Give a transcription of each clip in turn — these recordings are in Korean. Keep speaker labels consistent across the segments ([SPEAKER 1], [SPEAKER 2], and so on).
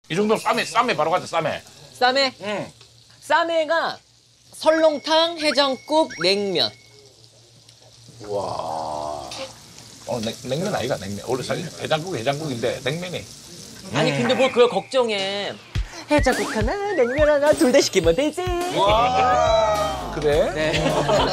[SPEAKER 1] 이 정도 쌈에 바로 가자, 쌈에.
[SPEAKER 2] 쌈에?
[SPEAKER 1] 응.
[SPEAKER 2] 쌈에가 설렁탕, 해장국, 냉면.
[SPEAKER 1] 와. 냉면 아이가, 냉면. 원래 사실 해장국인데, 냉면이.
[SPEAKER 2] 아니 근데 뭘 그걸 걱정해. 해장국 하나, 냉면 하나, 둘 다 시키면 되지.
[SPEAKER 1] 와. 그래?
[SPEAKER 2] 네.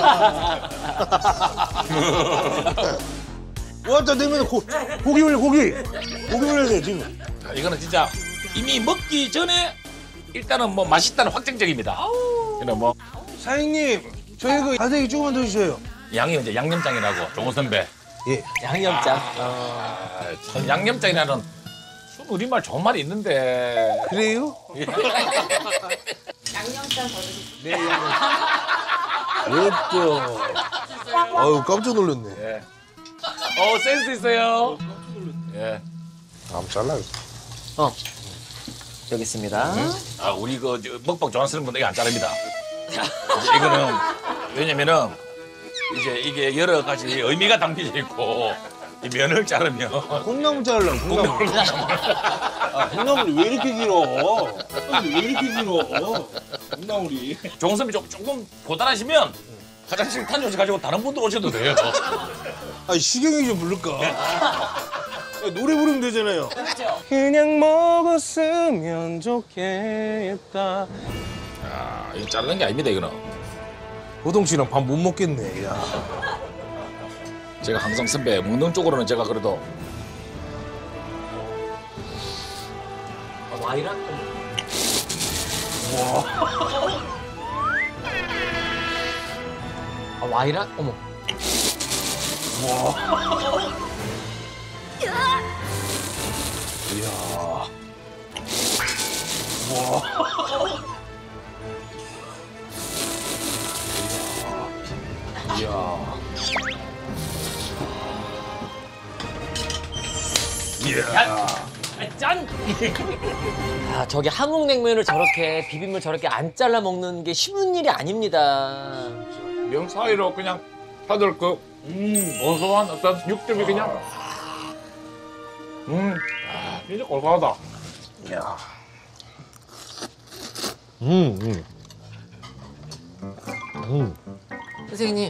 [SPEAKER 3] 왔다 냉면에 고기 올려 고기 올려야 돼 지금.
[SPEAKER 1] 자, 이거는 진짜 이미 먹기 전에 일단은 뭐 맛있다는 확정적입니다. 이는 뭐
[SPEAKER 3] 사장님 저희 그 가세기 조금만 더 주세요.
[SPEAKER 1] 양이 이제 양념장이라고 종호 선배.
[SPEAKER 3] 예.
[SPEAKER 2] 양념장.
[SPEAKER 1] 참 양념장이라는 순 우리말 좋은 말이 있는데.
[SPEAKER 3] 그래요?
[SPEAKER 4] 양념장 더 드세요.
[SPEAKER 3] 네. 왜또? 아유 깜짝 놀랐네.
[SPEAKER 1] 예. 센스 있어요. 예.
[SPEAKER 3] 한번 잘라요.
[SPEAKER 2] 여기 있습니다.
[SPEAKER 1] 아, 우리 먹방 좋아하시는 분들 이거 안 자릅니다. 이거는 왜냐면은 이제 이게 여러 가지 의미가 담겨져 있고 이 면을 자르면
[SPEAKER 3] 콩나물 자르려고 콩나물. 아 콩나물이 왜 이렇게 길어? 왜 이렇게 길어? 콩나물이.
[SPEAKER 1] 종호 선배 조금 고단하시면 화장실 다녀오셔 가지고 다른 분들 오셔도 돼요.
[SPEAKER 3] 아 시경이 좀 부를까? 노래 부르면 되잖아요. 그냥 먹었으면 좋겠다.
[SPEAKER 1] 아, 이거 자르는 게 아닙니다, 이거는.
[SPEAKER 3] 호동 씨랑 밥 못 먹겠네. 야.
[SPEAKER 1] 제가 항상 선배 먹는 쪽으로는 제가 그래도
[SPEAKER 2] 와이라? 와이라? 어머. 짠! 아, 저기 한국 냉면을 저렇게 비빔을 저렇게 안 잘라 먹는 게 쉬운 일이 아닙니다.
[SPEAKER 1] 면 사이로 그냥 다들 고소한 어떤 육즙이 그냥 진짜 고소하다.
[SPEAKER 3] 야.
[SPEAKER 2] 선생님.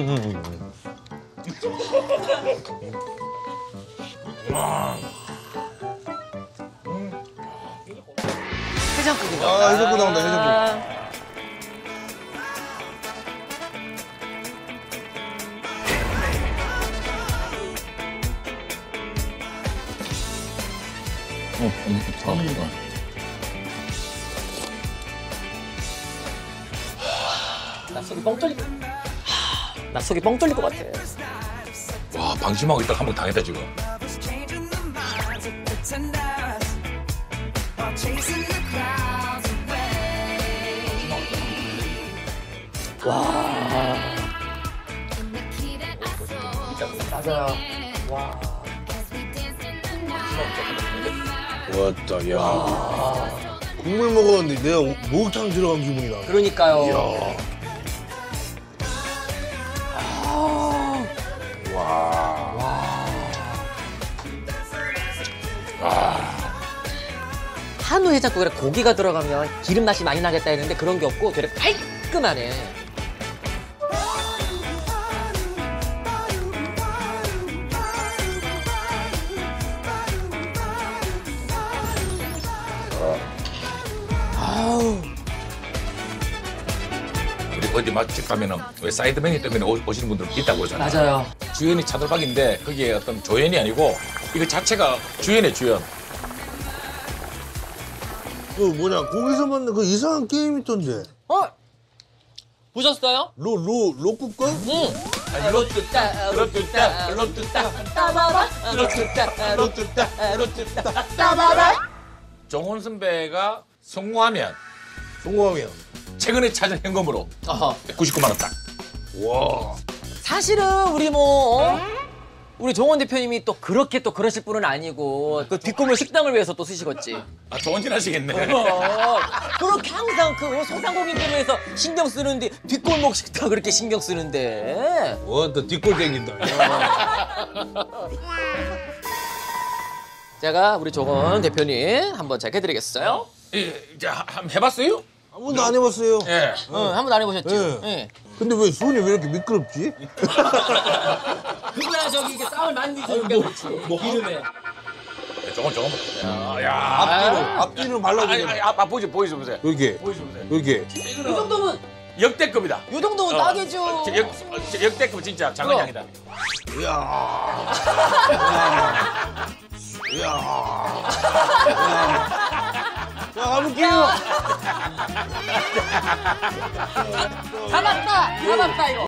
[SPEAKER 2] 해장국이다.
[SPEAKER 3] 아 해장국 나온다 해장국.
[SPEAKER 2] 나 속이 뻥 뚫릴 나 속이 뻥 뚫릴 것 같아.
[SPEAKER 1] 와, 방심하고 있다가 한번 당했다, 지금.
[SPEAKER 2] 맞아요.
[SPEAKER 3] 왔다 야. 국물 먹었는데 내가 목욕탕 들어간 기분이 나.
[SPEAKER 2] 그러니까요.
[SPEAKER 3] 이야.
[SPEAKER 2] 한우 해장국에 고기가 들어가면 기름 맛이 많이 나겠다 했는데 그런 게 없고 되게 깔끔하네. 아우.
[SPEAKER 1] 우리 어디 맛집 가면은 왜 사이드 메뉴 때문에 오시는 분들 있다고 하잖아요.
[SPEAKER 2] 맞아요.
[SPEAKER 1] 주연이 차돌박인데 거기에 어떤 조연이 아니고 이거 자체가 주연이에요, 주연.
[SPEAKER 3] 그 뭐냐 거기서 만든 그 이상한 게임 있던데.
[SPEAKER 2] 보셨어요?
[SPEAKER 3] 로쿠꺼?
[SPEAKER 2] 응. 로뚜따 따바바 로뚜따 따바바.
[SPEAKER 1] 정훈 선배가 성공하면
[SPEAKER 3] 성공하면.
[SPEAKER 1] 최근에 찾은 현금으로 99만 원 딱.
[SPEAKER 3] 와.
[SPEAKER 2] 사실은 우리 우리 정원 대표님이 또 그렇게 또 그러실 분은 아니고 그 뒷골목 식당을 위해서 또 쓰시겠지.
[SPEAKER 1] 아, 좋은 일 하시겠네.
[SPEAKER 2] 그렇게 항상 그 소상공인들을 위해서 신경 쓰는데 뒷골목 식당 그렇게 신경 쓰는데.
[SPEAKER 3] 왔다 뒷골 땡긴다.
[SPEAKER 2] 제가 우리 조건 대표님 한번 제가 해드리겠어요?
[SPEAKER 1] 자, 한번 해봤어요?
[SPEAKER 4] 한 번도 안 해봤어요.
[SPEAKER 1] 예.
[SPEAKER 2] 한 번도 안 해보셨죠?
[SPEAKER 4] 예.
[SPEAKER 2] 예.
[SPEAKER 4] 근데 왜 손이 왜 이렇게 미끄럽지?
[SPEAKER 2] 그거야 저기 이게 땀을 많이 드시니까 그렇지. 이름에.
[SPEAKER 1] 조금. 야.
[SPEAKER 4] 앞뒤로 말라보세요.
[SPEAKER 1] 보여주세요.
[SPEAKER 4] 이렇게,
[SPEAKER 1] 보여주세요.
[SPEAKER 4] 이렇게.
[SPEAKER 2] 이 정도면
[SPEAKER 1] 역대급이다.
[SPEAKER 2] 이 정도면 딱이죠.
[SPEAKER 1] 역대급 진짜 장관장이다.
[SPEAKER 4] 이야. 자, 가볼게요.
[SPEAKER 2] 잡았다 이거.